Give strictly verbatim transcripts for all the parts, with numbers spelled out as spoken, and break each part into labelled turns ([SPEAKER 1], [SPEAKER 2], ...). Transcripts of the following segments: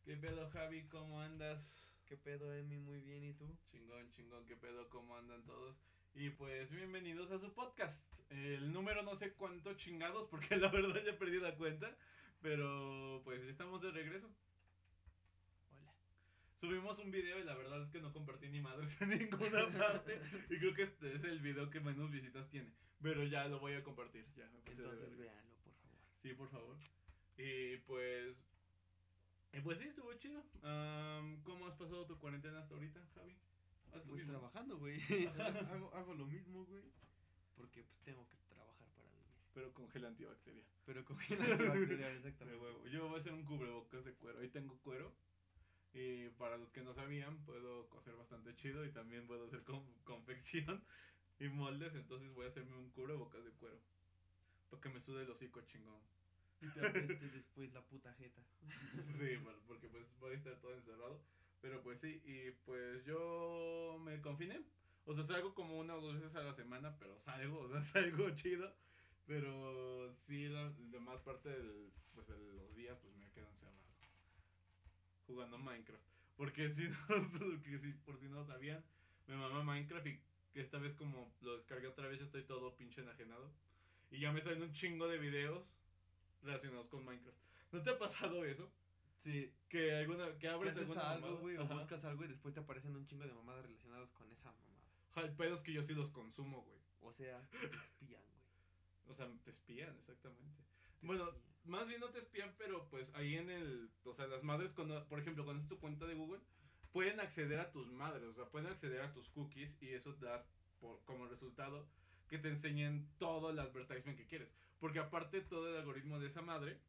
[SPEAKER 1] ¿Qué pedo, Javi? ¿Cómo andas?
[SPEAKER 2] ¿Qué pedo, Emi? Muy bien, ¿y tú?
[SPEAKER 1] Chingón, chingón, ¿qué pedo? ¿Cómo andan todos? Y pues bienvenidos a su podcast. El número no sé cuánto chingados porque la verdad ya perdí la cuenta. Pero pues estamos de regreso.
[SPEAKER 2] Hola.
[SPEAKER 1] Subimos un video y la verdad es que no compartí ni madres en ninguna parte. Y creo que este es el video que menos visitas tiene. Pero ya lo voy a compartir. Ya me pasé de
[SPEAKER 2] Entonces
[SPEAKER 1] verga.
[SPEAKER 2] véanlo, por favor.
[SPEAKER 1] Sí, por favor. Y pues... Y pues sí, estuvo chido. Um, ¿Cómo has pasado tu cuarentena hasta ahorita, Javi? Haz lo
[SPEAKER 2] Pues
[SPEAKER 1] mismo.
[SPEAKER 2] trabajando, güey. hago, hago lo mismo, güey. Porque pues tengo que trabajar para vivir.
[SPEAKER 1] Pero con gel antibacterial.
[SPEAKER 2] Pero con gel antibacterial,
[SPEAKER 1] De
[SPEAKER 2] exactamente.
[SPEAKER 1] huevo. Yo voy a hacer un cubrebocas de cuero. Ahí tengo cuero. Y para los que no sabían, puedo coser bastante chido. Y también puedo hacer con, confección y moldes. Entonces voy a hacerme un cubrebocas de cuero. Para que me sude el hocico chingón.
[SPEAKER 2] Y te apeste después la puta jeta.
[SPEAKER 1] Sí, bueno, porque pues voy a estar todo encerrado. Pero pues sí, y pues yo me confiné. O sea, salgo como una o dos veces a la semana, pero salgo, o sea, salgo chido. Pero sí, la demás parte del, pues, de los días, pues me quedo encerrado. Jugando Minecraft. Porque si no, que si, por si no sabían, me mama Minecraft y que esta vez como lo descargué otra vez, estoy todo pinche enajenado. Y ya me salen un chingo de videos relacionados con Minecraft. ¿No te ha pasado eso?
[SPEAKER 2] Sí.
[SPEAKER 1] Que alguna que
[SPEAKER 2] Que
[SPEAKER 1] abres
[SPEAKER 2] haces
[SPEAKER 1] alguna
[SPEAKER 2] algo,
[SPEAKER 1] mamada.
[SPEAKER 2] güey, o
[SPEAKER 1] Ajá.
[SPEAKER 2] buscas algo y después te aparecen un chingo de mamadas relacionadas con esa mamada.
[SPEAKER 1] Ja, el pedo es que yo sí los consumo, güey.
[SPEAKER 2] O sea, te espían, güey.
[SPEAKER 1] O sea, te espían, exactamente.
[SPEAKER 2] Te
[SPEAKER 1] Bueno,
[SPEAKER 2] espían.
[SPEAKER 1] más bien no te espían, pero pues ahí en el. O sea, las madres, cuando, por ejemplo, cuando es tu cuenta de Google, pueden acceder a tus madres, o sea, pueden acceder a tus cookies y eso da por, como resultado que te enseñen todo el advertisement que quieres. Porque aparte, todo el algoritmo de esa madre,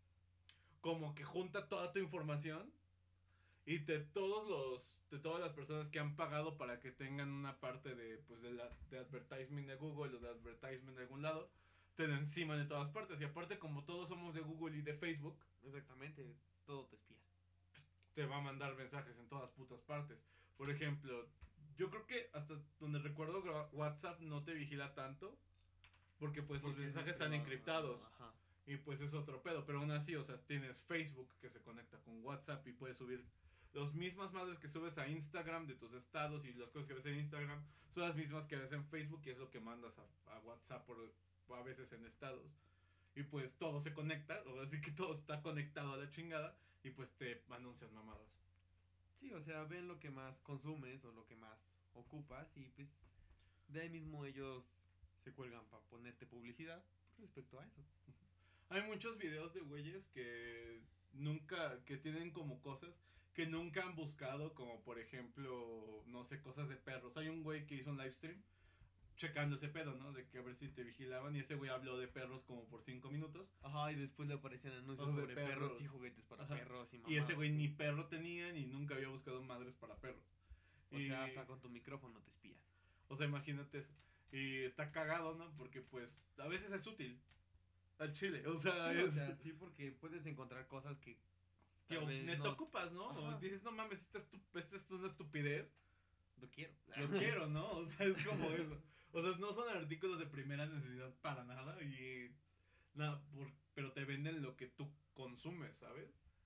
[SPEAKER 1] como que junta toda tu información y de todos los de todas las personas que han pagado para que tengan una parte de pues de, la, de advertisement de Google o de advertisement de algún lado te lo enciman de todas partes y aparte como todos somos de Google y de Facebook
[SPEAKER 2] Exactamente, todo te espía.
[SPEAKER 1] te va a mandar mensajes en todas putas partes. Por ejemplo, yo creo que hasta donde recuerdo WhatsApp no te vigila tanto porque pues los
[SPEAKER 2] Porque es más
[SPEAKER 1] mensajes están
[SPEAKER 2] privado, ¿no?
[SPEAKER 1] encriptados
[SPEAKER 2] Ajá.
[SPEAKER 1] y pues es otro pedo, pero aún así, o sea, tienes Facebook que se conecta con WhatsApp y puedes subir las mismas madres que subes a Instagram de tus estados y las cosas que ves en Instagram son las mismas que ves en Facebook y es lo que mandas a, a WhatsApp por, a veces en estados. Y pues todo se conecta, o así que todo está conectado a la chingada y pues te anuncian mamadas.
[SPEAKER 2] Sí, o sea, ven lo que más consumes o lo que más ocupas y pues de ahí mismo ellos se cuelgan para ponerte publicidad respecto a eso.
[SPEAKER 1] Hay muchos videos de güeyes que nunca, que tienen como cosas que nunca han buscado, como por ejemplo, no sé, cosas de perros. Hay un güey que hizo un live stream checando ese pedo, ¿no? De que a ver si te vigilaban y ese güey habló de perros como por cinco minutos.
[SPEAKER 2] Ajá, y después le aparecen
[SPEAKER 1] O
[SPEAKER 2] anuncios
[SPEAKER 1] sea, de
[SPEAKER 2] sobre perros y
[SPEAKER 1] perros.
[SPEAKER 2] juguetes para
[SPEAKER 1] Ajá.
[SPEAKER 2] perros y
[SPEAKER 1] Y ese
[SPEAKER 2] mamadas
[SPEAKER 1] güey ni
[SPEAKER 2] así.
[SPEAKER 1] perro tenía ni nunca había buscado madres para perros.
[SPEAKER 2] O sea,
[SPEAKER 1] Y,
[SPEAKER 2] hasta con tu micrófono te espían.
[SPEAKER 1] o sea, imagínate eso. Y está cagado, ¿no? Porque pues a veces es útil al chile. O sea,
[SPEAKER 2] Sí, o
[SPEAKER 1] es
[SPEAKER 2] sea, sí, porque puedes encontrar cosas que
[SPEAKER 1] que
[SPEAKER 2] tal vez
[SPEAKER 1] neto
[SPEAKER 2] no.
[SPEAKER 1] ocupas, ¿no? O
[SPEAKER 2] Ajá,
[SPEAKER 1] dices, no mames, esta, estu esta es una estupidez.
[SPEAKER 2] lo quiero.
[SPEAKER 1] Lo quiero, ¿no? O sea, es como eso. O sea, no son artículos de primera necesidad para nada y nada, por, pero te venden lo que tú consumes, ¿sabes?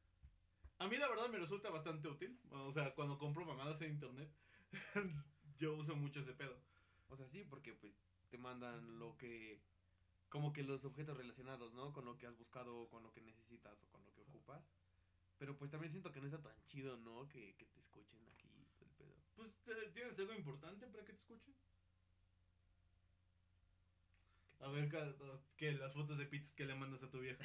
[SPEAKER 1] A mí la verdad me resulta bastante útil. O sea, cuando compro mamadas en internet, yo uso mucho ese pedo.
[SPEAKER 2] O sea, sí, porque pues te mandan lo que como que los objetos relacionados, ¿no? Con lo que has buscado, con lo que necesitas o con lo que ocupas. Pero pues también siento que no está tan chido, ¿no? Que, que te escuchen aquí el pedo.
[SPEAKER 1] Pues, ¿te- ¿tienes algo importante para que te escuchen? A ver, que las fotos de pitos que le mandas a tu vieja.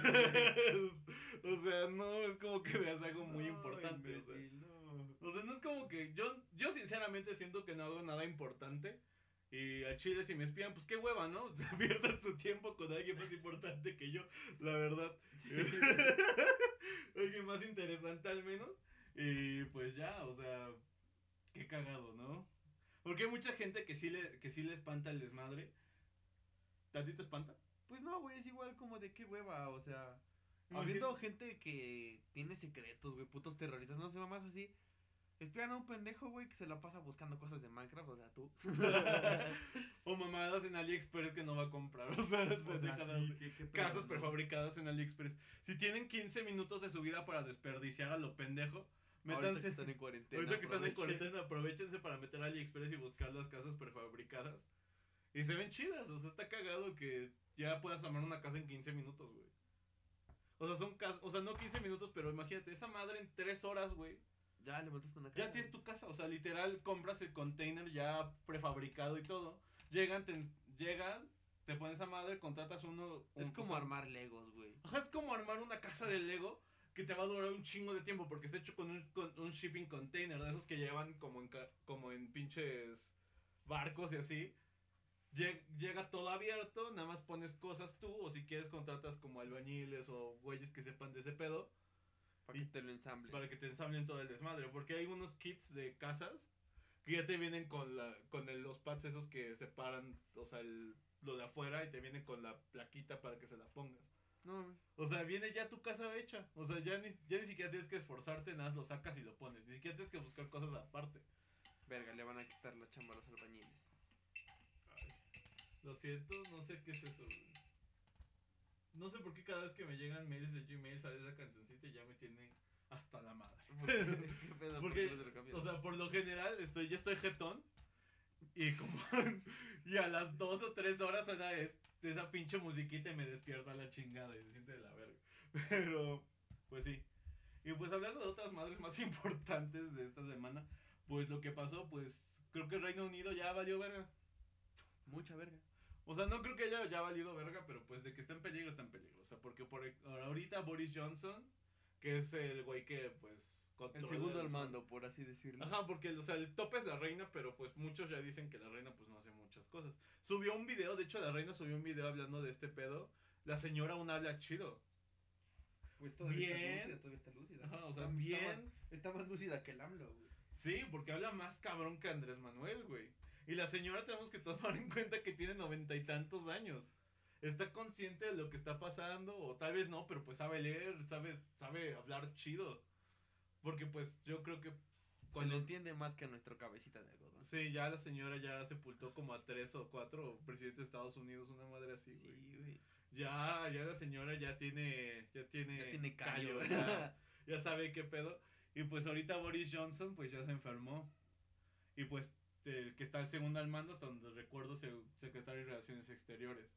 [SPEAKER 1] O sea, no es como que veas algo muy
[SPEAKER 2] No,
[SPEAKER 1] importante. O sea,
[SPEAKER 2] imbécil, no.
[SPEAKER 1] o sea, no es como que yo, yo sinceramente siento que no hago nada importante. Y al chile si me espían, pues qué hueva, ¿no? Pierdan su tiempo con alguien más importante que yo, la verdad.
[SPEAKER 2] Sí.
[SPEAKER 1] Alguien más interesante al menos. Y pues ya, o sea, qué cagado, ¿no? Porque hay mucha gente que sí le, que sí le espanta el desmadre. ¿A ti te espanta?
[SPEAKER 2] Pues no, güey, es igual como de qué hueva, o sea.
[SPEAKER 1] Imagínate.
[SPEAKER 2] Habiendo gente que tiene secretos, güey, putos terroristas, no sé, más así. Espían a un pendejo, güey, que se la pasa buscando cosas de Minecraft, o sea, tú.
[SPEAKER 1] O mamadas en AliExpress que no va a comprar. O sea, las
[SPEAKER 2] O sea,
[SPEAKER 1] pendejadas.
[SPEAKER 2] sí, qué- qué pedo,
[SPEAKER 1] Casas
[SPEAKER 2] ¿no?
[SPEAKER 1] prefabricadas en AliExpress. Si tienen quince minutos de su vida para desperdiciar a lo pendejo,
[SPEAKER 2] Ahorita que
[SPEAKER 1] métanse.
[SPEAKER 2] están en cuarentena.
[SPEAKER 1] Ahorita que están en
[SPEAKER 2] aprovechen.
[SPEAKER 1] cuarentena, aprovechense para meter a AliExpress y buscar las casas prefabricadas. Y se ven chidas, o sea, está cagado que ya puedas armar una casa en quince minutos, güey. O sea, son casas, o sea, no quince minutos, pero imagínate, esa madre en tres horas, güey.
[SPEAKER 2] Ya levantaste una casa.
[SPEAKER 1] Ya tienes tu casa, o sea, literal compras el container ya prefabricado y todo. Llegan, te, llegan, te pones esa madre, contratas uno. Un,
[SPEAKER 2] Es como
[SPEAKER 1] o sea,
[SPEAKER 2] armar Legos, güey.
[SPEAKER 1] Ajá, es como armar una casa de Lego que te va a durar un chingo de tiempo porque está hecho con un, con un shipping container, de esos que llevan como en, ca- como en pinches barcos y así. Lleg- Llega todo abierto, nada más pones cosas tú, o si quieres contratas como albañiles o güeyes que sepan de ese pedo
[SPEAKER 2] Para que te lo ensamble.
[SPEAKER 1] para que te ensamblen todo el desmadre. Porque hay unos kits de casas que ya te vienen con la con el- los pads esos que separan, o sea, el, lo de afuera y te viene con la plaquita para que se la pongas.
[SPEAKER 2] No, güey.
[SPEAKER 1] O sea, viene ya tu casa hecha. O sea, ya ni, ya ni siquiera tienes que esforzarte, nada, más lo sacas y lo pones. Ni siquiera tienes que buscar cosas aparte.
[SPEAKER 2] Verga, le van a quitar la chamba a los albañiles.
[SPEAKER 1] Ay, lo siento, no sé qué es eso, güey. No sé por qué cada vez que me llegan mails de Gmail sale esa cancioncita y ya me tiene hasta la madre.
[SPEAKER 2] ¿Qué pedo? ¿Por
[SPEAKER 1] Porque,
[SPEAKER 2] qué no se lo cambias?
[SPEAKER 1] o sea, por lo general estoy, ya estoy jetón y como y a las dos o tres horas suena es- esa pinche musiquita y me despierta la chingada y se siente de la verga. Pero, pues sí. Y pues hablando de otras madres más importantes de esta semana, pues lo que pasó, pues creo que el Reino Unido ya valió verga.
[SPEAKER 2] Mucha verga.
[SPEAKER 1] O sea, no creo que haya ya valido verga, pero pues de que está en peligro, está en peligro. O sea, porque por e- ahorita Boris Johnson, que es el güey que pues
[SPEAKER 2] El
[SPEAKER 1] controla
[SPEAKER 2] segundo al
[SPEAKER 1] el-
[SPEAKER 2] mando, por así decirlo.
[SPEAKER 1] Ajá, porque o sea, el tope es la reina, pero pues muchos ya dicen que la reina pues no hace muchas cosas. Subió un video, de hecho la reina subió un video hablando de este pedo. La señora aún habla chido.
[SPEAKER 2] Pues
[SPEAKER 1] Bien.
[SPEAKER 2] está lúcida, todavía está lúcida.
[SPEAKER 1] Ajá, o sea,
[SPEAKER 2] Está-
[SPEAKER 1] bien.
[SPEAKER 2] Está más, está más lúcida que el AMLO, güey.
[SPEAKER 1] Sí, porque habla más cabrón que Andrés Manuel, güey. Y la señora tenemos que tomar en cuenta que tiene noventa y tantos años. Está consciente de lo que está pasando, o tal vez no, pero pues sabe leer, sabe, sabe hablar chido. Porque pues yo creo que
[SPEAKER 2] Cuando entiende más que a nuestro cabecita de algodón.
[SPEAKER 1] Sí, ya la señora ya sepultó como a tres o cuatro presidentes de Estados Unidos, una madre así, güey.
[SPEAKER 2] Sí, güey.
[SPEAKER 1] Ya, ya la señora ya tiene, ya tiene,
[SPEAKER 2] Ya tiene callo.
[SPEAKER 1] ya, ya sabe qué pedo. Y pues ahorita Boris Johnson pues ya se enfermó. Y pues el que está el segundo al mando, hasta donde recuerdo, es el secretario de Relaciones Exteriores.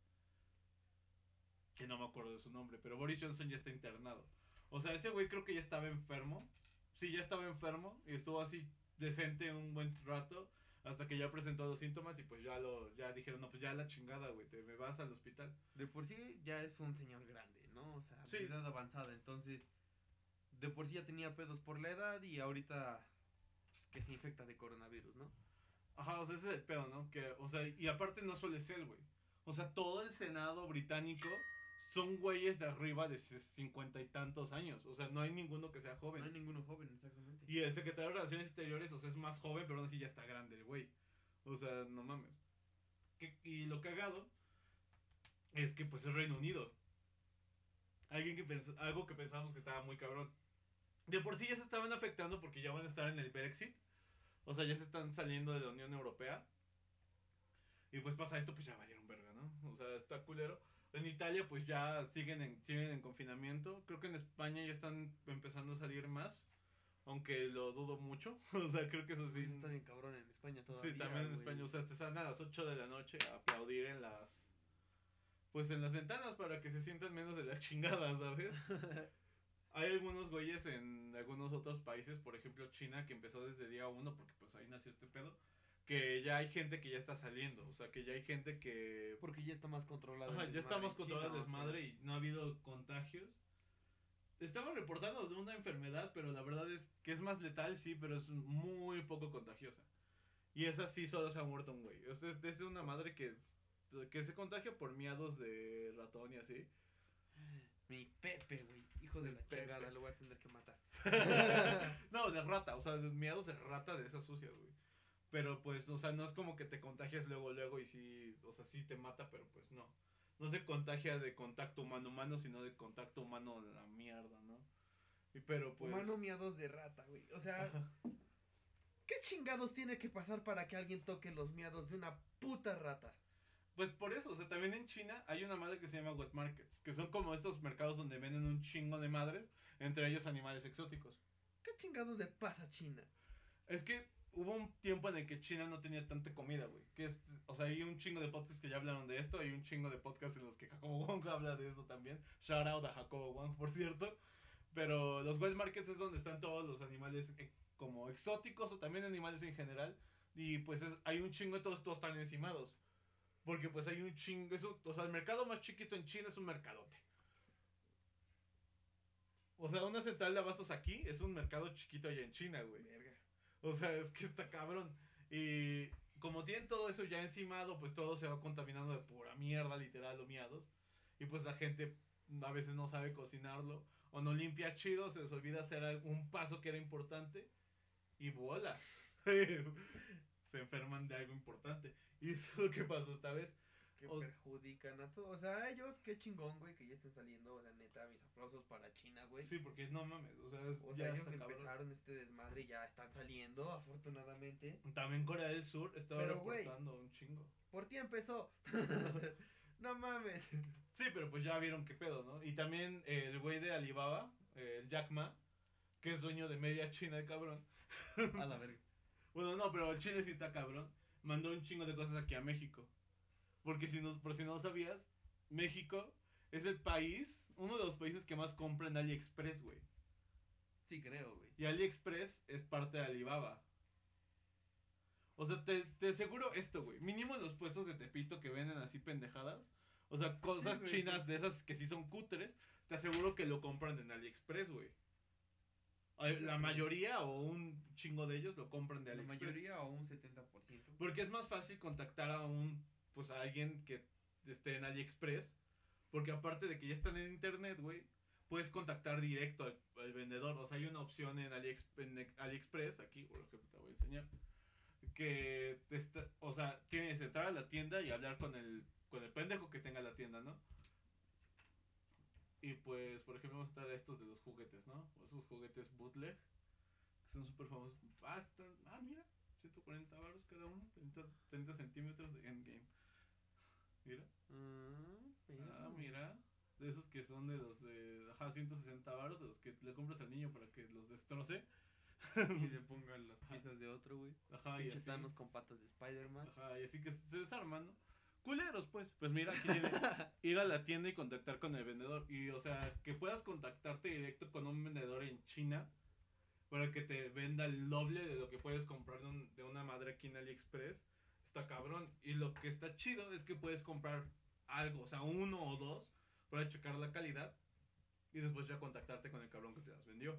[SPEAKER 1] Que no me acuerdo de su nombre, pero Boris Johnson ya está internado. O sea, ese güey creo que ya estaba enfermo. Sí, ya estaba enfermo y estuvo así decente un buen rato hasta que ya presentó los síntomas y pues ya lo ya dijeron, no, pues ya la chingada, güey, te me vas al hospital.
[SPEAKER 2] De por sí ya es un señor grande, ¿no? O sea,
[SPEAKER 1] Sí.
[SPEAKER 2] de edad avanzada. Entonces, de por sí ya tenía pedos por la edad y ahorita pues, que se infecta de coronavirus, ¿no?
[SPEAKER 1] Ajá, o sea, ese es el pedo, ¿no? Que, o sea, y aparte no solo es él, güey. O sea, todo el Senado británico son güeyes de arriba de cincuenta y tantos años. O sea, no hay ninguno que sea joven.
[SPEAKER 2] No hay ninguno joven, exactamente.
[SPEAKER 1] Y el secretario de Relaciones Exteriores, o sea, es más joven, pero aún así ya está grande el güey. O sea, no mames. Que- y lo cagado es que pues es Reino Unido. Alguien que pens- algo que pensábamos que estaba muy cabrón. De por sí ya se estaban afectando porque ya van a estar en el Brexit. O sea, ya se están saliendo de la Unión Europea. Y pues pasa esto, pues ya valieron verga, ¿no? O sea, está culero. En Italia pues ya siguen en, siguen en confinamiento. Creo que en España ya están empezando a salir más. Aunque lo dudo mucho. O sea, creo que eso sí.
[SPEAKER 2] Pues está bien cabrón en España todavía.
[SPEAKER 1] Sí, también en
[SPEAKER 2] güey.
[SPEAKER 1] España. O sea, te salen a las ocho de la noche a aplaudir en las. Pues en las ventanas para que se sientan menos de la chingada, ¿sabes? Hay algunos güeyes en algunos otros países, por ejemplo China, que empezó desde día uno, porque pues ahí nació este pedo. Que ya hay gente que ya está saliendo. O sea, que ya hay gente que.
[SPEAKER 2] Porque ya está más controlado.
[SPEAKER 1] Ajá,
[SPEAKER 2] el
[SPEAKER 1] ya está
[SPEAKER 2] desmadre
[SPEAKER 1] más
[SPEAKER 2] en
[SPEAKER 1] controlado el
[SPEAKER 2] China, o sea.
[SPEAKER 1] desmadre y no ha habido contagios. Estaban reportando de una enfermedad, pero la verdad es que es más letal, sí, pero es muy poco contagiosa. Y esa sí solo se ha muerto un güey. O sea, es, es una madre que, que se contagia por miados de ratón y así.
[SPEAKER 2] Mi Pepe, güey. Hijo de
[SPEAKER 1] El
[SPEAKER 2] la
[SPEAKER 1] Pepe.
[SPEAKER 2] chingada, lo voy a tener que matar.
[SPEAKER 1] No, de rata, o sea, de miados de rata de esas sucias, güey. Pero pues, o sea, no es como que te contagias luego, luego y sí, o sea, sí te mata, pero pues no. No se contagia de contacto humano-humano, sino de contacto humano la mierda, ¿no? Y pero pues.
[SPEAKER 2] Humano miados de rata, güey. O sea,
[SPEAKER 1] Ajá.
[SPEAKER 2] ¿Qué chingados tiene que pasar para que alguien toque los miados de una puta rata?
[SPEAKER 1] Pues por eso, o sea, también en China hay una madre que se llama wet markets, que son como estos mercados donde venden un chingo de madres, entre ellos animales exóticos.
[SPEAKER 2] ¿Qué chingados le pasa a China?
[SPEAKER 1] Es que hubo un tiempo en el que China no tenía tanta comida, güey. Que es, o sea, hay un chingo de podcasts que ya hablaron de esto, hay un chingo de podcasts en los que Jacobo Wong habla de eso también. Shout out a Jacobo Wong, por cierto. Pero los wet markets es donde están todos los animales eh, como exóticos o también animales en general. Y pues es, hay un chingo de todos, todos están encimados. Porque pues hay un chingo, es un, o sea, el mercado más chiquito en China es un mercadote. O sea, una central de abastos aquí es un mercado chiquito allá en China, güey.
[SPEAKER 2] Verga.
[SPEAKER 1] O sea, es que está cabrón. Y como tienen todo eso ya encimado, pues todo se va contaminando de pura mierda, literal, o miados. Y pues la gente a veces no sabe cocinarlo. O no limpia chido, se les olvida hacer un paso que era importante. Y bolas. Se enferman de algo importante. Y eso es lo que pasó esta vez.
[SPEAKER 2] Que
[SPEAKER 1] O-
[SPEAKER 2] perjudican a todos. O sea, ellos, qué chingón, güey, que ya estén saliendo. O sea, neta, mis aplausos para China, güey.
[SPEAKER 1] Sí, porque no mames, o sea, es,
[SPEAKER 2] O
[SPEAKER 1] ya
[SPEAKER 2] sea, ellos
[SPEAKER 1] está cabrón.
[SPEAKER 2] empezaron este desmadre y ya están saliendo, afortunadamente.
[SPEAKER 1] También Corea del Sur estaba
[SPEAKER 2] Pero, güey.
[SPEAKER 1] reportando un chingo.
[SPEAKER 2] Por ti empezó. No mames.
[SPEAKER 1] Sí, pero pues ya vieron qué pedo, ¿no? Y también eh, el güey de Alibaba, eh, el Jack Ma, que es dueño de media China, el cabrón.
[SPEAKER 2] A la verga.
[SPEAKER 1] Bueno, no, pero el Chile sí está cabrón. Mandó un chingo de cosas aquí a México. Porque si no, por si no lo sabías, México es el país, uno de los países que más compra en AliExpress, güey.
[SPEAKER 2] Sí, creo, güey.
[SPEAKER 1] Y AliExpress es parte de Alibaba. O sea, te, te aseguro esto, güey. Mínimo en los puestos de Tepito que venden así pendejadas. O sea, cosas
[SPEAKER 2] Sí, güey,
[SPEAKER 1] chinas
[SPEAKER 2] pues.
[SPEAKER 1] de esas que sí son cutres. Te aseguro que lo compran en AliExpress, güey. Eh, La mayoría o un chingo de ellos lo compran de
[SPEAKER 2] La
[SPEAKER 1] AliExpress.
[SPEAKER 2] mayoría o un setenta por ciento.
[SPEAKER 1] Porque es más fácil contactar a un, pues a alguien que esté en AliExpress. Porque aparte de que ya están en internet, güey, puedes contactar directo al, al vendedor. O sea, hay una opción en, AliEx- en AliExpress, aquí, por ejemplo, te voy a enseñar. Que, te está, o sea, tienes que entrar a la tienda y hablar con el, con el pendejo que tenga la tienda, ¿no? Y pues, por ejemplo, vamos a estar estos de los juguetes, ¿no? Esos juguetes bootleg, que son súper famosos. Ah, están, ah, mira, ciento cuarenta baros cada uno, treinta, treinta centímetros de endgame. Mira. Ah, mira. De esos que son de los de, ajá, ciento sesenta baros, de los que le compras al niño para que los destroce.
[SPEAKER 2] Y le pongan las piezas de otro, güey.
[SPEAKER 1] Ajá, y
[SPEAKER 2] Pinche
[SPEAKER 1] así.
[SPEAKER 2] Thanos con patas de Spider-Man.
[SPEAKER 1] Ajá, y así que se desarman, ¿no? Culeros, pues. Pues mira, aquí tiene ir a la tienda y contactar con el vendedor. Y, o sea, que puedas contactarte directo con un vendedor en China para que te venda el doble de lo que puedes comprar de, un- de una madre aquí en AliExpress. Está cabrón. Y lo que está chido es que puedes comprar algo, o sea, uno o dos, para checar la calidad. Y después ya contactarte con el cabrón que te las vendió.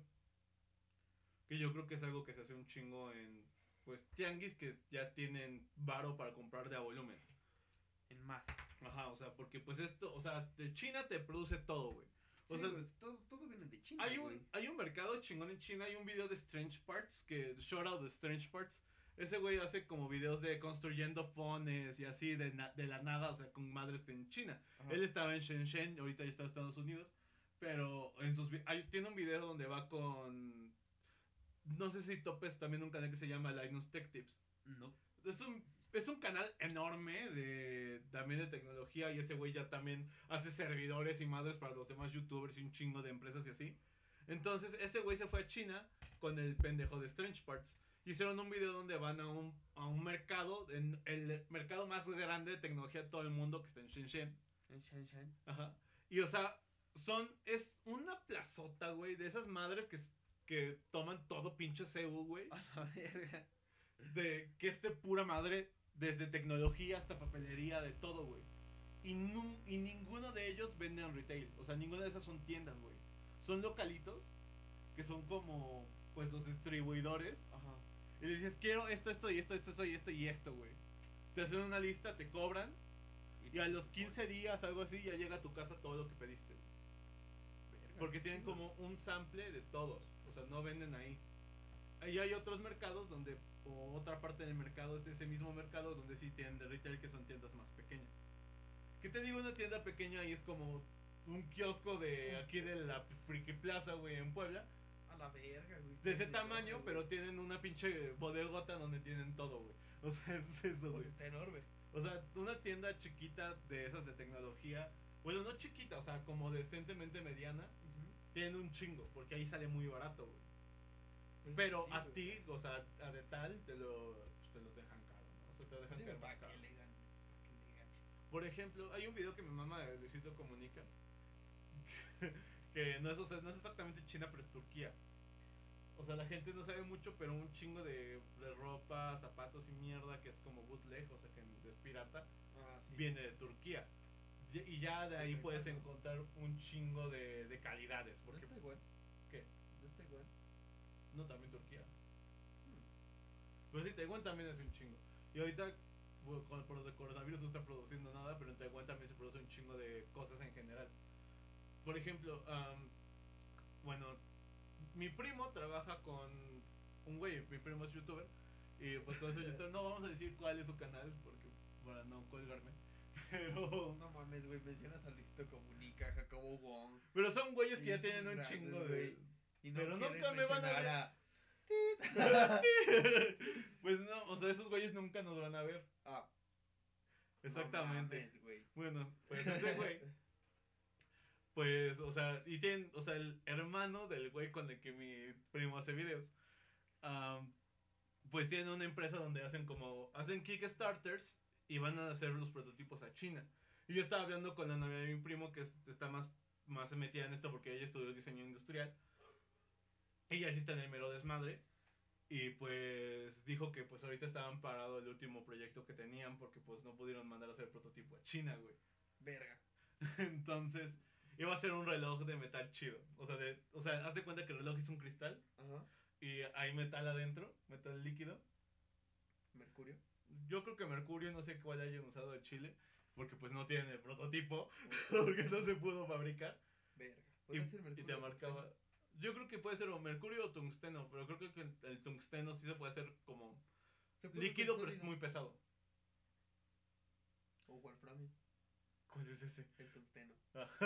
[SPEAKER 1] Que yo creo que es algo que se hace un chingo en, pues, tianguis que ya tienen varo para comprar de a volumen.
[SPEAKER 2] En masa.
[SPEAKER 1] Ajá, o sea, porque pues esto, o sea, de China te produce todo, güey. O
[SPEAKER 2] Sí,
[SPEAKER 1] sea,
[SPEAKER 2] pues, todo, todo viene de China,
[SPEAKER 1] hay
[SPEAKER 2] güey.
[SPEAKER 1] un, hay un mercado chingón en China, hay un video de Strange Parts, que shout out de Strange Parts. Ese güey hace como videos de construyendo fones y así de, na- de la nada, o sea, con madres en China.
[SPEAKER 2] Ajá.
[SPEAKER 1] Él estaba en Shenzhen, ahorita ya está en Estados Unidos, pero en sus vi- hay- tiene un video donde va con, no sé si topes también un canal que se llama Linus Tech Tips.
[SPEAKER 2] No.
[SPEAKER 1] Es un, es un canal enorme de también de tecnología y ese güey ya también hace servidores y madres para los demás youtubers y un chingo de empresas y así. Entonces ese güey se fue a China con el pendejo de Strange Parts. Hicieron un video donde van a un, a un mercado, en el mercado más grande de tecnología de todo el mundo que está en Shenzhen.
[SPEAKER 2] En Shenzhen.
[SPEAKER 1] Ajá. Y o sea, son, es una plazota, güey, de esas madres que, que toman todo pinche C U, güey.
[SPEAKER 2] A la verga.
[SPEAKER 1] De que esté pura madre, desde tecnología hasta papelería, de todo, güey. Y, nu- y ninguno de ellos venden retail. O sea, ninguna de esas son tiendas, güey. Son localitos que son como, pues, los distribuidores.
[SPEAKER 2] Ajá.
[SPEAKER 1] Y le dices, quiero esto, esto y esto, esto, esto y esto y esto, güey. Te hacen una lista, te cobran. Y a los quince días, algo así, ya llega a tu casa todo lo que pediste.
[SPEAKER 2] Verga,
[SPEAKER 1] Porque
[SPEAKER 2] qué
[SPEAKER 1] tienen
[SPEAKER 2] chido.
[SPEAKER 1] como un sample de todos. O sea, no venden ahí. Y hay otros mercados donde, o otra parte del mercado es de ese mismo mercado donde sí tienen de retail, que son tiendas más pequeñas. ¿Qué te digo? Una tienda pequeña y es como un kiosco de aquí de la Friki Plaza, güey, en Puebla.
[SPEAKER 2] A la verga, güey.
[SPEAKER 1] De ese tamaño, güey. Pero tienen una pinche bodegota donde tienen todo, güey. O sea, es eso, güey.
[SPEAKER 2] Pues está enorme.
[SPEAKER 1] O sea, una tienda chiquita de esas de tecnología. Bueno, no chiquita, o sea, como decentemente mediana. Uh-huh. Tienen un chingo, porque ahí sale muy barato, güey. Pues pero sí, a güey. Ti, o sea, a de tal, te lo, te lo dejan caro, ¿no? O sea, te lo dejan
[SPEAKER 2] sí,
[SPEAKER 1] caro.
[SPEAKER 2] Para que le gane, para que le gane.
[SPEAKER 1] Por ejemplo, hay un video que mi mamá de Luisito Comunica. Que no es, o sea, no es exactamente China, pero es Turquía. O sea, la gente no sabe mucho, pero un chingo de, de ropa, zapatos y mierda que es como bootleg, o sea, que es pirata,
[SPEAKER 2] ah, sí.
[SPEAKER 1] viene de Turquía. Y, y ya de ahí puedes encontrar un chingo de, de calidades. Porque,
[SPEAKER 2] ¿No es Taiwán?
[SPEAKER 1] ¿Qué?
[SPEAKER 2] ¿No es Taiwán?
[SPEAKER 1] No, también Turquía. Hmm. Pero sí, Taiwán también es un chingo. Y ahorita, bueno, por lo de coronavirus no está produciendo nada, pero en Taiwán también se produce un chingo de cosas en general. Por ejemplo, um, bueno, mi primo trabaja con un güey, mi primo es youtuber, y pues con ese youtuber no vamos a decir cuál es su canal, porque para no colgarme, pero...
[SPEAKER 2] No mames, güey, mencionas a Luisito Comunica, Jacobo Wong.
[SPEAKER 1] Pero son güeyes que ya tienen un chingo de...
[SPEAKER 2] Y no
[SPEAKER 1] pero nunca me van a ver. A... Pues no, o sea, esos güeyes nunca nos van a ver.
[SPEAKER 2] Ah.
[SPEAKER 1] Exactamente.
[SPEAKER 2] No mames, güey.
[SPEAKER 1] Bueno, pues ese güey... Pues, o sea, y tienen, o sea, el hermano del güey con el que mi primo hace videos, um, pues tienen una empresa donde hacen como, hacen Kickstarters y van a hacer los prototipos a China. Y yo estaba hablando con la novia de mi primo que está más, más metida en esto porque ella estudió diseño industrial. Ella sí está en el mero desmadre. Y pues dijo que pues ahorita estaban parado el último proyecto que tenían porque pues no pudieron mandar a hacer el prototipo a China, güey.
[SPEAKER 2] Verga.
[SPEAKER 1] Entonces... iba a ser un reloj de metal chido. O sea, de, o sea, haz de cuenta que el reloj es un cristal.
[SPEAKER 2] Ajá.
[SPEAKER 1] Y hay metal adentro, metal líquido.
[SPEAKER 2] ¿Mercurio?
[SPEAKER 1] Yo creo que mercurio, no sé cuál hayan usado de Chile. Porque pues no tienen el prototipo. Porque no se pudo fabricar.
[SPEAKER 2] Verga.
[SPEAKER 1] Y, ser mercurio y te marcaba. Yo creo que puede ser o mercurio o tungsteno. Pero creo que el tungsteno sí se puede hacer como líquido, pero es muy pesado.
[SPEAKER 2] O wolframio.
[SPEAKER 1] ¿Cuál es ese?
[SPEAKER 2] El tungsteno.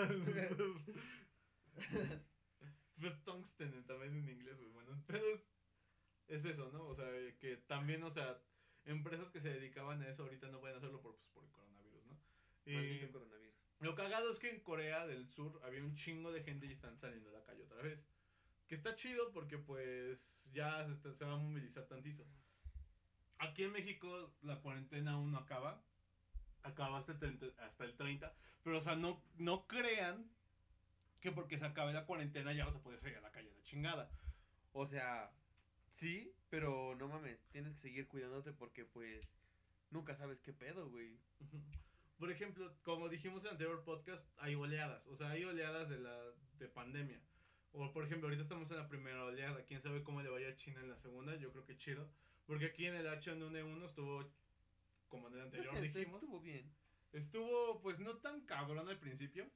[SPEAKER 1] Pues tungsten también en inglés, güey. Bueno, pero es, es eso, ¿no? O sea, que también, o sea, empresas que se dedicaban a eso ahorita no pueden hacerlo por, pues, por el coronavirus, ¿no? Y
[SPEAKER 2] maldito coronavirus.
[SPEAKER 1] Lo cagado es que en Corea del Sur había un chingo de gente y están saliendo a la calle otra vez. Que está chido porque pues ya se, está, se va a movilizar tantito. Aquí en México la cuarentena aún no acaba. Acaba hasta el treinta, hasta el treinta, pero o sea, no, no crean que porque se acabe la cuarentena ya vas a poder salir a la calle de chingada.
[SPEAKER 2] O sea, sí, pero no mames, tienes que seguir cuidándote porque pues nunca sabes qué pedo, güey.
[SPEAKER 1] Por ejemplo, como dijimos en el anterior podcast, hay oleadas, o sea, hay oleadas de la de pandemia. O por ejemplo, ahorita estamos en la primera oleada, quién sabe cómo le vaya a China en la segunda, yo creo que chido, porque aquí en el H uno N uno estuvo como en el anterior no sé, dijimos.
[SPEAKER 2] Estuvo bien.
[SPEAKER 1] Estuvo, pues, no tan cabrón al principio.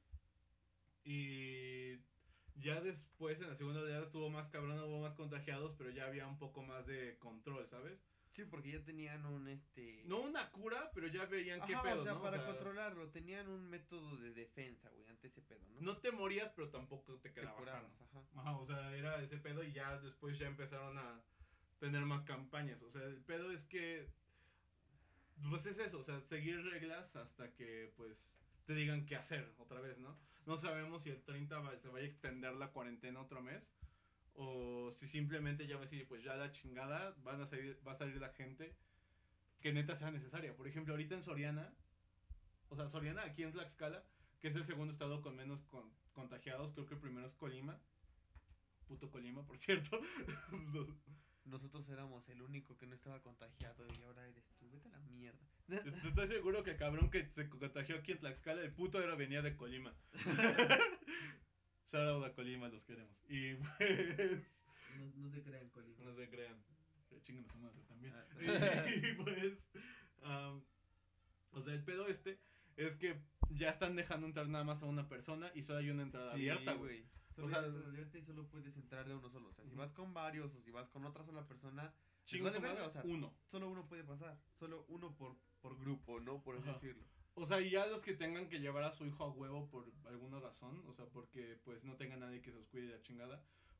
[SPEAKER 1] Y ya después, en la segunda oleada, estuvo más cabrón, hubo más contagiados, pero ya había un poco más de control, ¿sabes?
[SPEAKER 2] Sí, porque ya tenían un, este...
[SPEAKER 1] no una cura, pero ya veían
[SPEAKER 2] Ajá,
[SPEAKER 1] qué pedo,
[SPEAKER 2] o sea,
[SPEAKER 1] ¿no?
[SPEAKER 2] para
[SPEAKER 1] o sea,
[SPEAKER 2] controlarlo, tenían un método de defensa, güey, ante ese pedo, ¿no?
[SPEAKER 1] No te morías, pero tampoco te quedabas
[SPEAKER 2] te curabas,
[SPEAKER 1] sano.
[SPEAKER 2] Ajá.
[SPEAKER 1] Ajá, o sea, era ese pedo y ya después ya empezaron a tener más campañas. O sea, el pedo es que... pues es eso, o sea, seguir reglas hasta que, pues, te digan qué hacer otra vez, ¿no? No sabemos si el treinta va, se vaya a extender la cuarentena otro mes, o si simplemente ya va a decir, pues ya la chingada, van a salir, va a salir la gente que neta sea necesaria. Por ejemplo, ahorita en Soriana, o sea, Soriana, aquí en Tlaxcala, que es el segundo estado con menos con, contagiados, creo que el primero es Colima. Puto Colima, por cierto.
[SPEAKER 2] Nosotros éramos el único que no estaba contagiado y ahora eres tú. Vete a la mierda.
[SPEAKER 1] Estoy seguro que el cabrón que se contagió aquí en Tlaxcala, el puto era venía de Colima. Shout out a Colima, los queremos. Y pues...
[SPEAKER 2] No, no se crean, Colima.
[SPEAKER 1] No se crean. Chingan a su madre también. Ah. Y, y pues... Um, o sea, el pedo este es que ya están dejando entrar nada más a una persona y solo hay una entrada
[SPEAKER 2] sí,
[SPEAKER 1] abierta, güey.
[SPEAKER 2] Solo o sea, hay una entrada abierta y solo puedes entrar de uno solo. O sea, si uh-huh. vas con varios o si vas con otra sola persona...
[SPEAKER 1] Chingo su madre, o sea, uno.
[SPEAKER 2] Solo uno puede pasar. Solo uno por, por grupo, ¿no? Por así uh-huh. decirlo.
[SPEAKER 1] O sea, y ya los que tengan que llevar a su hijo a huevo por alguna razón, o sea, porque pues no tenga nadie que se los cuide de la chingada,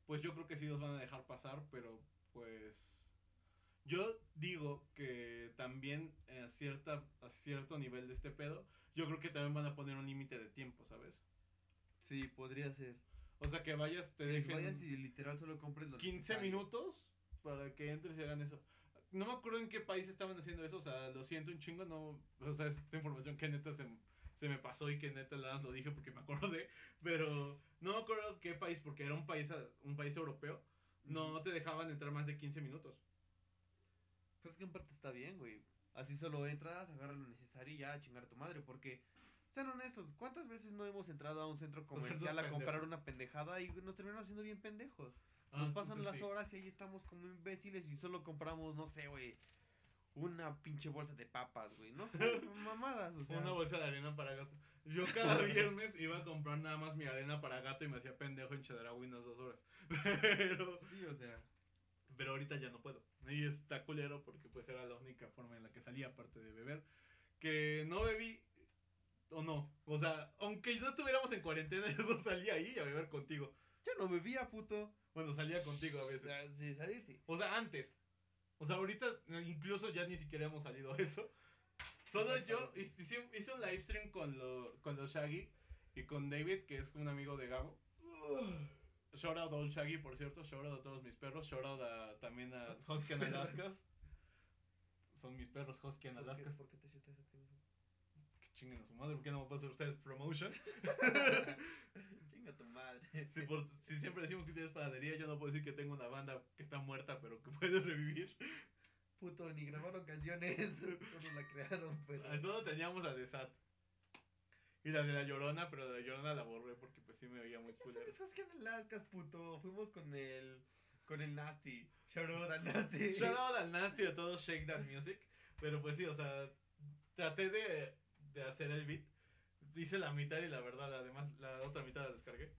[SPEAKER 1] pues yo creo que sí los van a dejar pasar, pero pues yo digo que también a, cierta, a cierto nivel de este pedo, yo creo que también van a poner un límite de tiempo, ¿sabes?
[SPEAKER 2] Sí, podría ser.
[SPEAKER 1] O sea, que vayas, te
[SPEAKER 2] Que
[SPEAKER 1] dejen
[SPEAKER 2] vayas y literal solo compres lo
[SPEAKER 1] quince
[SPEAKER 2] necesario.
[SPEAKER 1] minutos para que entres y hagan eso. No me acuerdo en qué país estaban haciendo eso, o sea, lo siento un chingo, no, o sea, es esta información que neta se, se me pasó y que neta nada más lo dije porque me acordé, pero no me acuerdo qué país, porque era un país, un país europeo, no
[SPEAKER 2] Ujú.
[SPEAKER 1] te dejaban entrar más de quince minutos.
[SPEAKER 2] Pues que en parte está bien, güey. Así solo entras, agarras lo necesario y ya a chingar a tu madre. Porque, sean honestos, ¿cuántas veces no hemos entrado a un centro
[SPEAKER 1] Los cerdos
[SPEAKER 2] comercial a comprar
[SPEAKER 1] pendejos.
[SPEAKER 2] una pendejada y nos terminamos haciendo bien pendejos?
[SPEAKER 1] Ah,
[SPEAKER 2] Nos
[SPEAKER 1] sí, sí,
[SPEAKER 2] pasan las
[SPEAKER 1] sí.
[SPEAKER 2] horas y ahí estamos como imbéciles y solo compramos, no sé, güey, una pinche bolsa de papas, güey. No sé, mamadas, o
[SPEAKER 1] Una
[SPEAKER 2] sea.
[SPEAKER 1] bolsa de arena para gato. Yo cada viernes iba a comprar nada más mi arena para gato y me hacía pendejo en Chedraui unas dos horas. Pero,
[SPEAKER 2] Sí, o sea.
[SPEAKER 1] pero ahorita ya no puedo. Y está culero porque pues era la única forma en la que salía, aparte de beber. Que no bebí o no. O sea, aunque no estuviéramos en cuarentena, yo solo salía ahí a beber contigo.
[SPEAKER 2] Yo no bebía, puto.
[SPEAKER 1] Bueno, salía contigo a veces.
[SPEAKER 2] Ah, sí, salir sí.
[SPEAKER 1] O sea, antes. O sea, ahorita eh, incluso ya ni siquiera hemos salido a eso. Solo yo
[SPEAKER 2] Exactamente.
[SPEAKER 1] hice, hice un live stream con, lo, con los Shaggy y con David, que es un amigo de Gabo. Shout out a Shaggy, por cierto. Shout out a todos mis perros. Shout out a, también a Husky and Alaskas. Son mis perros Husky and
[SPEAKER 2] ¿Por qué,
[SPEAKER 1] Alaskas.
[SPEAKER 2] ¿Por qué te chutas activismo?
[SPEAKER 1] Que chinguen a su madre, ¿por qué no me pasan ustedes promotion?
[SPEAKER 2] Chinga tu madre.
[SPEAKER 1] Si, por, si siempre decimos que tienes panadería, yo no puedo decir que tengo una banda que está muerta, pero que puede revivir.
[SPEAKER 2] Puto, ni grabaron canciones. Solo la crearon, pero.
[SPEAKER 1] Solo teníamos la de Sat. Y la de la Llorona, pero la de la Llorona la borré porque pues sí me veía muy
[SPEAKER 2] Ya son
[SPEAKER 1] culero.
[SPEAKER 2] esos que en Alaskas, puto. Fuimos con el. Con el Nasty. Shout out al Nasty.
[SPEAKER 1] Shout out al Nasty a todos Shake That Music. Pero pues sí, o sea, traté de, de hacer el beat. Hice la mitad y la verdad, además, la otra mitad la descargué.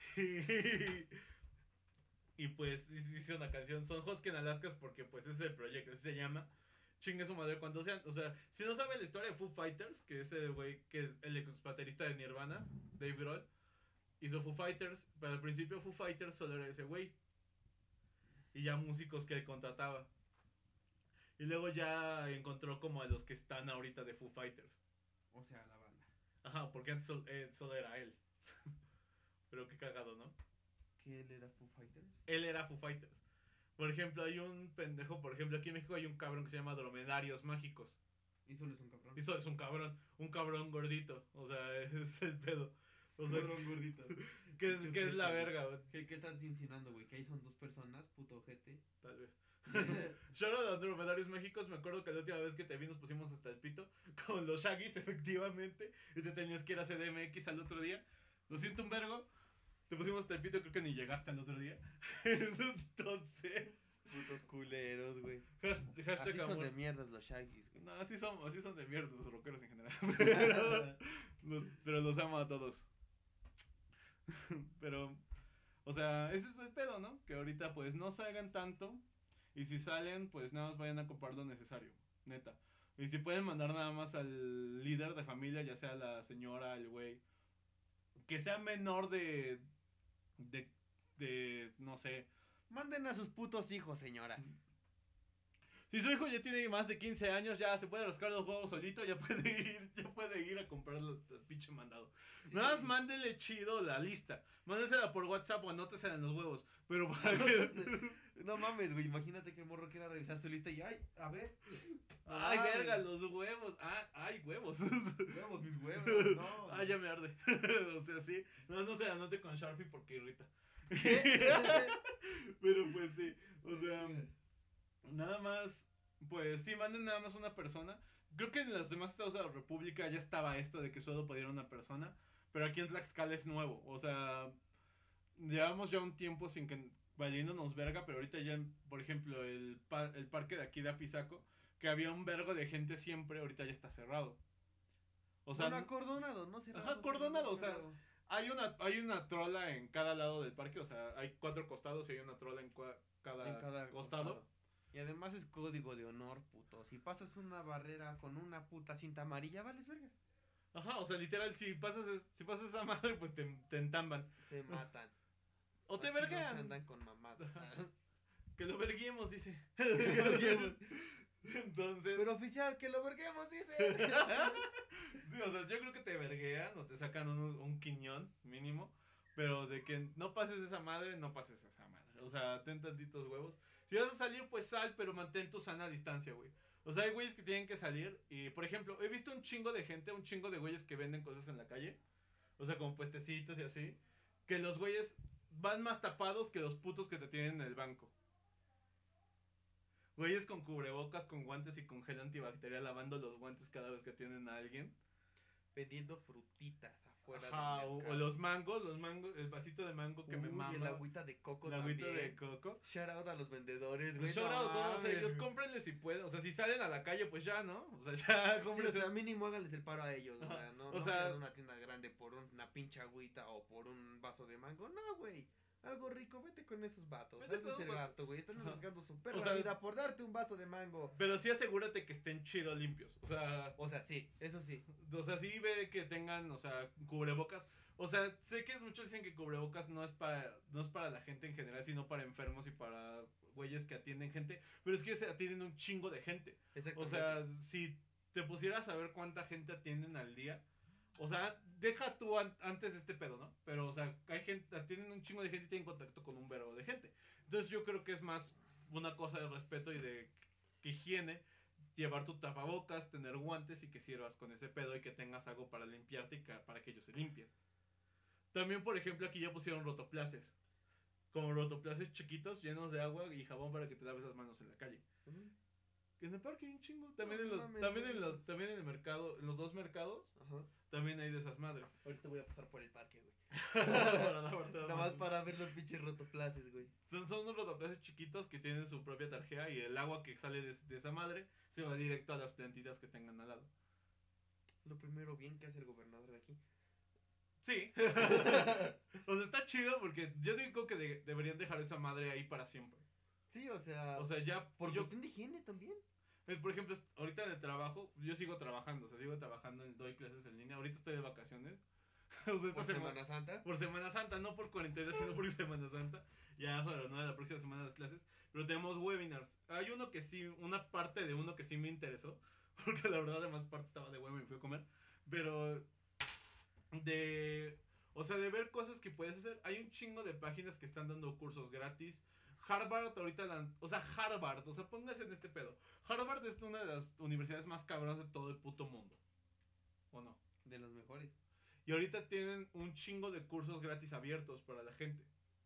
[SPEAKER 1] Y, pues hice una canción. Son Husky en Alaskas porque pues ese es el proyecto, así se llama. Chingue su madre cuando sean. O sea, si no saben la historia de Foo Fighters, que es el güey que es el ex baterista de Nirvana, Dave Grohl, hizo Foo Fighters, pero al principio Foo Fighters solo era ese güey. Y ya músicos que él contrataba. Y luego ya encontró como a los que están ahorita de Foo Fighters.
[SPEAKER 2] O sea, la banda.
[SPEAKER 1] Ajá, porque antes solo, eh, solo era él. Pero qué cagado, ¿no?
[SPEAKER 2] ¿Que él era Foo Fighters?
[SPEAKER 1] Él era Foo Fighters. Por ejemplo, hay un pendejo, por ejemplo, aquí en México hay un cabrón que se llama Dromedarios Mágicos.
[SPEAKER 2] Y solo es un cabrón.
[SPEAKER 1] Y solo es un cabrón, un cabrón gordito. O sea, es el pedo. O sea,
[SPEAKER 2] Cabrón gordito.
[SPEAKER 1] que es, que es la verga, güey.
[SPEAKER 2] ¿Qué, ¿Qué estás insinuando, güey? Que ahí son dos personas, puto ojete.
[SPEAKER 1] Tal vez. Shout out a Dromedarios Mágicos. Me acuerdo que la última vez que te vi nos pusimos hasta el pito con los Shaggies, efectivamente. Y te tenías que ir a C D M X al otro día. Lo siento un vergo. Te pusimos hasta el pito, creo que ni llegaste al otro día. Entonces.
[SPEAKER 2] Putos culeros, güey.
[SPEAKER 1] Hashtag,
[SPEAKER 2] Así
[SPEAKER 1] hashtag
[SPEAKER 2] son
[SPEAKER 1] amor.
[SPEAKER 2] de mierdas los Shaggies, güey.
[SPEAKER 1] No, así son, así son de mierda los rockeros en general. Pero los, pero los amo a todos. Pero, o sea, ese es el pedo, ¿no? Que ahorita pues no salgan tanto. Y si salen, pues nada más vayan a comprar lo necesario. Neta. Y si pueden mandar nada más al líder de familia, ya sea la señora, el güey. Que sea menor de. De. De. No sé.
[SPEAKER 2] Manden a sus putos hijos, señora.
[SPEAKER 1] Si su hijo ya tiene más de quince años, ya se puede rascar los huevos solito, ya puede ir, ya puede ir a comprar el pinche mandado. Sí. Nada más mándele chido la lista. Mándesela por WhatsApp o anótesela en los huevos. Pero para que.
[SPEAKER 2] No mames, güey. Imagínate que el morro quiera revisar su lista y ay, a ver.
[SPEAKER 1] Ay, ay, verga, los huevos. Ah, ay, huevos.
[SPEAKER 2] Huevos, mis huevos. No.
[SPEAKER 1] Ah, ya me arde. O sea, sí. No, no se anote con Sharpie porque irrita. Pero pues sí. O sea. Nada más, pues sí, manden nada más una persona. Creo que en los demás estados de la República ya estaba esto de que solo podía ir una persona. Pero aquí en Tlaxcala es nuevo. O sea, llevamos ya un tiempo sin que valiéndonos verga. Pero ahorita ya, por ejemplo, el, pa el parque de aquí de Apizaco, que había un vergo de gente siempre, ahorita ya está cerrado.
[SPEAKER 2] O sea, bueno, acordonado, no cerrado.
[SPEAKER 1] Ajá, acordonado, o sea, hay una, hay una trola en cada lado del parque. O sea, hay cuatro costados y hay una trola en cada,
[SPEAKER 2] en cada
[SPEAKER 1] costado.
[SPEAKER 2] costado. Y además es código de honor, puto. Si pasas una barrera con una puta cinta amarilla, vales verga.
[SPEAKER 1] Ajá, o sea, literal, si pasas, si pasas esa madre, pues te, te entamban.
[SPEAKER 2] Te matan.
[SPEAKER 1] O te
[SPEAKER 2] Aquí no se
[SPEAKER 1] verguean.
[SPEAKER 2] andan con mamadas.
[SPEAKER 1] Que lo verguemos, dice. Que lo verguemos. Entonces.
[SPEAKER 2] Pero oficial, que lo verguemos, dice.
[SPEAKER 1] Sí, o sea, yo creo que te verguean o te sacan un, un quiñón mínimo. Pero de que no pases esa madre, no pases esa madre. O sea, ten tantitos huevos. Si vas a salir, pues sal, pero mantén tu sana distancia, güey. O sea, hay güeyes que tienen que salir. Y, por ejemplo, he visto un chingo de gente, un chingo de güeyes que venden cosas en la calle. O sea, como puestecitos y así. Que los güeyes van más tapados que los putos que te tienen en el banco. Güeyes con cubrebocas, con guantes y con gel antibacterial lavando los guantes cada vez que atienden a alguien.
[SPEAKER 2] Vendiendo frutitas afuera
[SPEAKER 1] Ajá,
[SPEAKER 2] del
[SPEAKER 1] o,
[SPEAKER 2] mercado.
[SPEAKER 1] o los mangos, los mangos, el vasito de mango que
[SPEAKER 2] Uy,
[SPEAKER 1] me mama.
[SPEAKER 2] y el agüita de coco
[SPEAKER 1] el agüita
[SPEAKER 2] también.
[SPEAKER 1] de coco.
[SPEAKER 2] Shout out a los vendedores, güey.
[SPEAKER 1] Pues shout
[SPEAKER 2] no
[SPEAKER 1] out a todos
[SPEAKER 2] mames.
[SPEAKER 1] ellos, cómprenle si pueden. O sea, si salen a la calle, pues ya, ¿no? O sea, ya,
[SPEAKER 2] Sí, o
[SPEAKER 1] cómprense.
[SPEAKER 2] sea, mínimo háganles el paro a ellos. O
[SPEAKER 1] Ajá,
[SPEAKER 2] sea, no,
[SPEAKER 1] o
[SPEAKER 2] no
[SPEAKER 1] sea-
[SPEAKER 2] vayan a una tienda grande por una pinche agüita o por un vaso de mango. No, güey. Algo rico, vete con esos vatos.
[SPEAKER 1] Vete
[SPEAKER 2] Hazles
[SPEAKER 1] con
[SPEAKER 2] el
[SPEAKER 1] los-
[SPEAKER 2] gasto, güey. Están
[SPEAKER 1] Ajá.
[SPEAKER 2] arriesgando su
[SPEAKER 1] O
[SPEAKER 2] perra
[SPEAKER 1] sea-
[SPEAKER 2] vida por darte un vaso de mango.
[SPEAKER 1] Pero sí asegúrate que estén chido limpios. O sea,
[SPEAKER 2] O sea, sí, eso sí.
[SPEAKER 1] o sea, sí ve que tengan, o sea, cubrebocas. O sea, sé que muchos dicen que cubrebocas no es para no es para la gente en general, sino para enfermos y para güeyes que atienden gente. Pero es que se atienden un chingo de gente.
[SPEAKER 2] Exacto.
[SPEAKER 1] O sea, si te pusieras a ver cuánta gente atienden al día. O sea, deja tú an- antes de este pedo, ¿no? Pero, o sea, hay gente, atienden un chingo de gente y tienen contacto con un verbo de gente. Entonces yo creo que es más una cosa de respeto y de higiene. Llevar tu tapabocas, tener guantes y que sirvas con ese pedo y que tengas algo para limpiarte y que- para que ellos se limpien. También, por ejemplo, aquí ya pusieron rotoplaces. Como rotoplaces chiquitos llenos de agua y jabón para que te laves las manos en la calle.
[SPEAKER 2] Ujú.
[SPEAKER 1] Que en el parque hay un chingo. También,
[SPEAKER 2] No
[SPEAKER 1] en, los,
[SPEAKER 2] mames,
[SPEAKER 1] también,
[SPEAKER 2] güey.
[SPEAKER 1] en, los, también en el mercado, en los dos mercados,
[SPEAKER 2] Ajá.
[SPEAKER 1] también hay de esas madres.
[SPEAKER 2] Ahorita voy a pasar por el parque, güey.
[SPEAKER 1] Para lavarte las
[SPEAKER 2] Nada más
[SPEAKER 1] manos.
[SPEAKER 2] para ver los pinches rotoplaces, güey.
[SPEAKER 1] Son, son unos rotoplaces chiquitos que tienen su propia tarjeta y el agua que sale de, de esa madre se va directo a las plantitas que tengan al lado.
[SPEAKER 2] Lo primero bien que hace el gobernador de aquí.
[SPEAKER 1] Sí. O sea, está chido porque yo digo que de- deberían dejar esa madre ahí para siempre.
[SPEAKER 2] Sí, o sea,
[SPEAKER 1] O sea, ya
[SPEAKER 2] por
[SPEAKER 1] yo,
[SPEAKER 2] cuestión de higiene también.
[SPEAKER 1] pues, por ejemplo, est- ahorita en el trabajo, yo sigo trabajando, o sea, sigo trabajando, en- doy clases en línea. Ahorita estoy de vacaciones. O sea, esta
[SPEAKER 2] Por
[SPEAKER 1] semana,
[SPEAKER 2] Semana Santa.
[SPEAKER 1] por Semana Santa, no por cuarentena, sino por Semana Santa. Ya sobre no de la próxima semana las clases. Pero tenemos webinars. Hay uno que sí, una parte de uno que sí me interesó. Porque la verdad, además, parte estaba de huevo y me fui a comer. Pero de. O sea, de ver cosas que puedes hacer. Hay un chingo de páginas que están dando cursos gratis. Harvard ahorita, la, o sea, Harvard, o sea, póngase en este pedo. Harvard es una de las universidades más cabronas de todo el puto mundo. ¿O no?
[SPEAKER 2] De los mejores.
[SPEAKER 1] Y ahorita tienen un chingo de cursos gratis abiertos para la gente.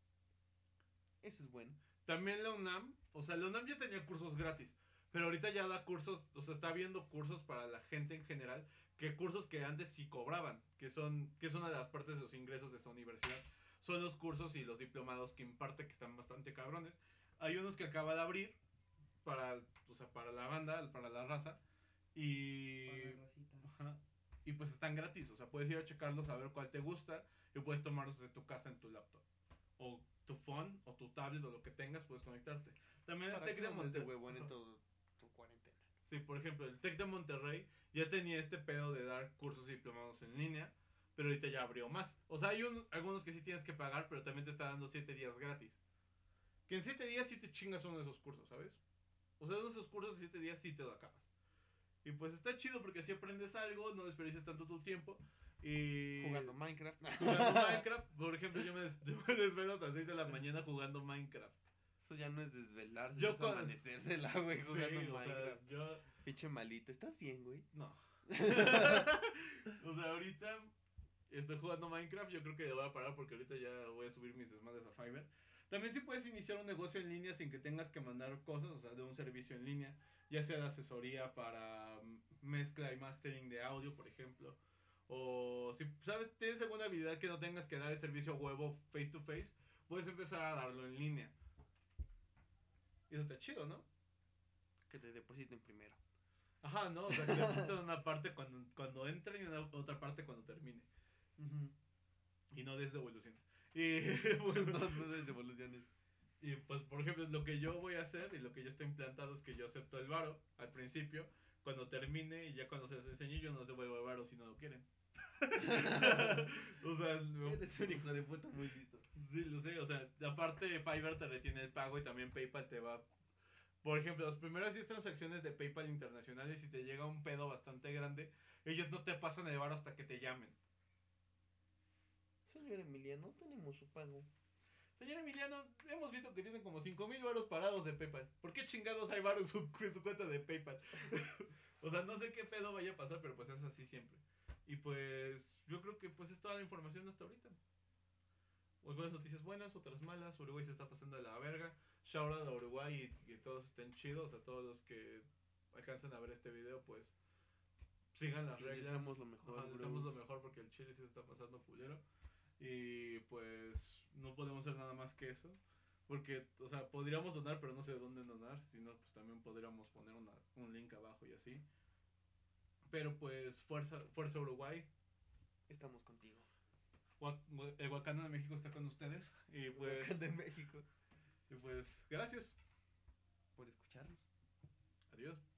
[SPEAKER 2] Eso es bueno.
[SPEAKER 1] También la UNAM, o sea, la UNAM ya tenía cursos gratis, pero ahorita ya da cursos, o sea, está viendo cursos para la gente en general, que cursos que antes sí cobraban, que son, que es una de las partes de los ingresos de esa universidad. Son los cursos y los diplomados que imparte, que están bastante cabrones. Hay unos que acaba de abrir para, o sea, para la banda, para la raza, y... Ajá. Y pues están gratis, o sea, puedes ir a checarlos, a ver cuál te gusta y puedes tomarlos desde tu casa en tu laptop. O tu phone, o tu tablet, o lo que tengas, puedes conectarte. También el
[SPEAKER 2] Para
[SPEAKER 1] Tec
[SPEAKER 2] que
[SPEAKER 1] de
[SPEAKER 2] no andes de
[SPEAKER 1] Monterrey.
[SPEAKER 2] huevón en tu, tu cuarentena.
[SPEAKER 1] Sí, por ejemplo, el Tec de Monterrey ya tenía este pedo de dar cursos y diplomados en línea, pero ahorita ya abrió más. O sea, hay un, algunos que sí tienes que pagar, pero también te está dando siete días gratis. Que en siete días sí te chingas uno de esos cursos, ¿sabes? O sea, uno de esos cursos de siete días sí te lo acabas. Y pues está chido porque así aprendes algo, no desperdicias tanto tu tiempo. Y
[SPEAKER 2] Jugando Minecraft.
[SPEAKER 1] jugando Minecraft, por ejemplo, yo me, des- yo me desvelo hasta las seis de la mañana jugando Minecraft.
[SPEAKER 2] Eso ya no es desvelarse,
[SPEAKER 1] Yo
[SPEAKER 2] es
[SPEAKER 1] con-
[SPEAKER 2] amanecérsela, güey,
[SPEAKER 1] Sí,
[SPEAKER 2] jugando
[SPEAKER 1] o sea,
[SPEAKER 2] Minecraft.
[SPEAKER 1] yo
[SPEAKER 2] Pinche malito. ¿Estás bien, güey?
[SPEAKER 1] no. O sea, ahorita estoy jugando Minecraft, yo creo que lo voy a parar porque ahorita ya voy a subir mis desmadres a Fiverr. También sí puedes iniciar un negocio en línea sin que tengas que mandar cosas, o sea, de un servicio en línea, ya sea de asesoría para mm, mezcla y mastering de audio, por ejemplo. O si sabes, tienes alguna habilidad que no tengas que dar el servicio huevo face to face, puedes empezar a darlo en línea. Y eso está chido, ¿no?
[SPEAKER 2] Que te depositen primero.
[SPEAKER 1] Ajá, ¿no? O sea, que le depositan una parte cuando, cuando entra y una otra parte cuando termine. Y no des devoluciones. Y bueno,
[SPEAKER 2] No, no des devoluciones.
[SPEAKER 1] y pues por ejemplo lo que yo voy a hacer y lo que ya está implantado es que yo acepto el varo al principio, cuando termine y ya cuando se les enseñe yo no les devuelvo el varo si no lo quieren. O sea, no-
[SPEAKER 2] Eres un hijo de puta muy listo.
[SPEAKER 1] Sí, lo sé, o sea, aparte Fiverr te retiene el pago y también PayPal te va. Por ejemplo, las primeras diez transacciones de PayPal internacionales, si te llega un pedo bastante grande, ellos no te pasan el bar hasta que te llamen.
[SPEAKER 2] Señor Emiliano, tenemos su pago.
[SPEAKER 1] Señor Emiliano, hemos visto que tienen como cinco mil varos parados de PayPal. ¿Por qué chingados hay varos en su, en su cuenta de PayPal? O sea, no sé qué pedo vaya a pasar, pero pues es así siempre. Y pues yo creo que pues es toda la información hasta ahorita. Algunas noticias buenas, otras malas. Uruguay se está pasando de la verga. Shout out a Uruguay y que todos estén chidos. A todos los que alcancen a ver este video, pues sigan las
[SPEAKER 2] Les
[SPEAKER 1] reglas.
[SPEAKER 2] deseamos lo mejor,
[SPEAKER 1] Ajá, les
[SPEAKER 2] bros.
[SPEAKER 1] deseamos lo mejor porque el Chile sí se está pasando fulero. Y pues no podemos hacer nada más que eso. Porque, o sea, podríamos donar, pero no sé dónde donar. Si no, pues también podríamos poner una, un link abajo y así. Pero pues, fuerza, fuerza Uruguay.
[SPEAKER 2] Estamos contigo.
[SPEAKER 1] Gua- gua- El Wakanda de México está con ustedes. Y pues,
[SPEAKER 2] Wakanda en México.
[SPEAKER 1] y pues gracias.
[SPEAKER 2] Por escucharnos.
[SPEAKER 1] Adiós.